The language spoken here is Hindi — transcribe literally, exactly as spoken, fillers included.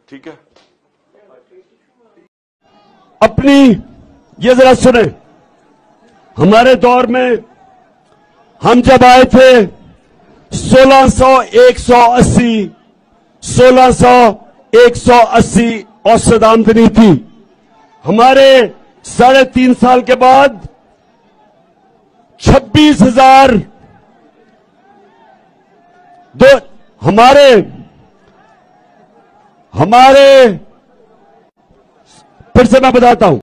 ठीक है, अपनी ये जरा सुने, हमारे दौर में हम जब आए थे सोलह सौ एक सौ अस्सी सोलह सौ एक सौ अस्सी औसत आमदनी थी। हमारे साढ़े तीन साल के बाद छब्बीस हजार दो हमारे हमारे फिर से मैं बताता हूं,